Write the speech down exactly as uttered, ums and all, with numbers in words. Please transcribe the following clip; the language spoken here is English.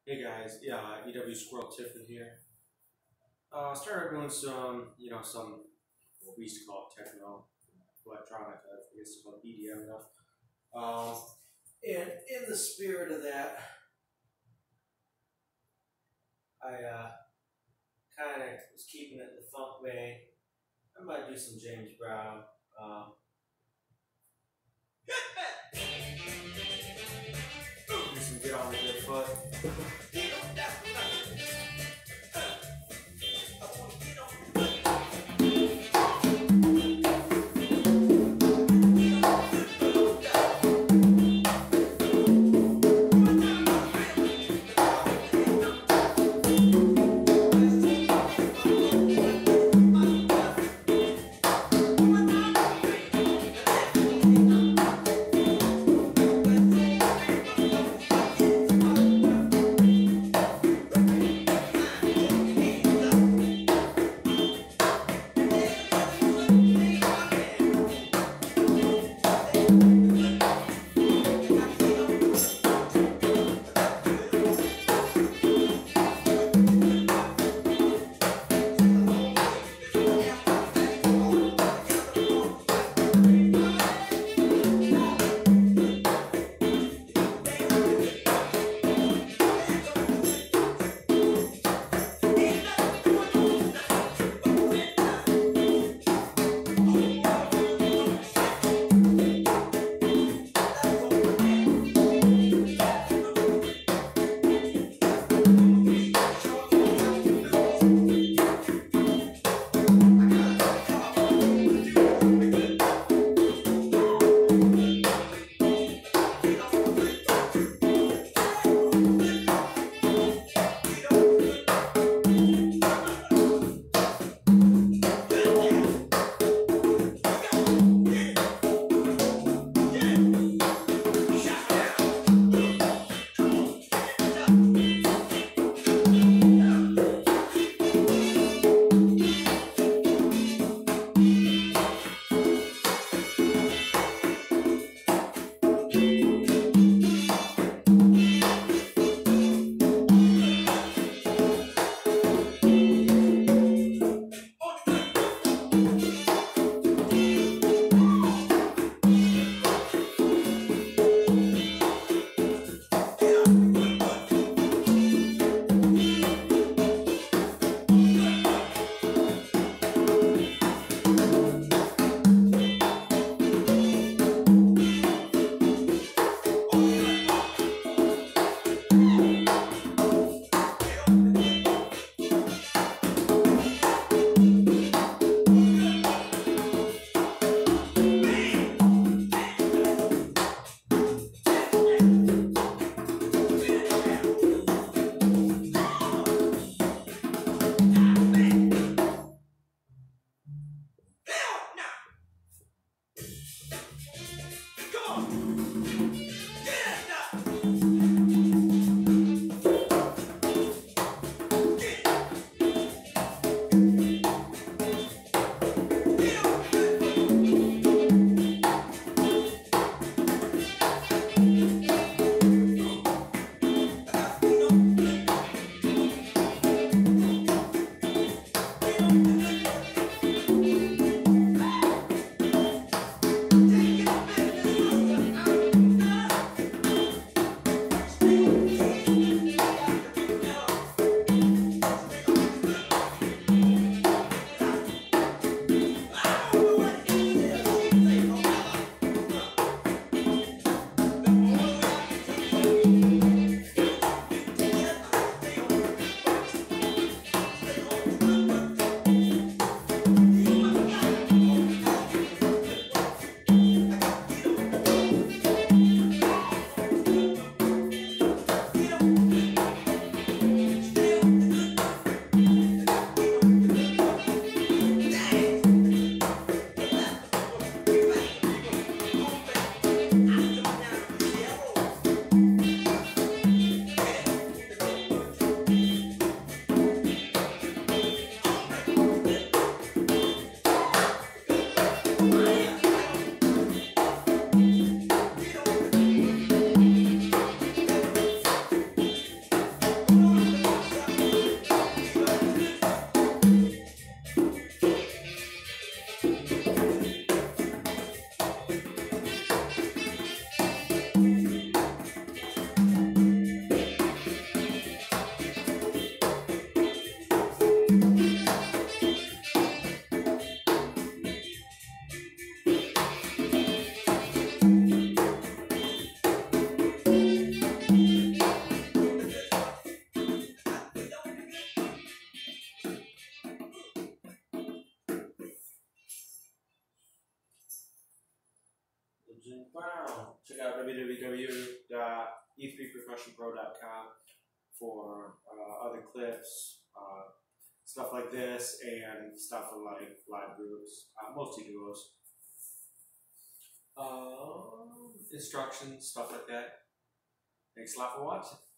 Hey guys, yeah, E W Squirrel Tiffin here. Uh, started doing some, you know, some what we used to call it techno, electronic, I guess it's called E D M now. Um, and in the spirit of that, I uh, kind of was keeping it in the funk vein. I might do some James Brown. Um, do some Get On the Good Foot. Wow. Check out w w w dot e three percussion pro dot com for uh, other clips, uh, stuff like this, and stuff for like live groups, uh, mostly duos. Uh, instructions, stuff like that. Thanks a lot for watching.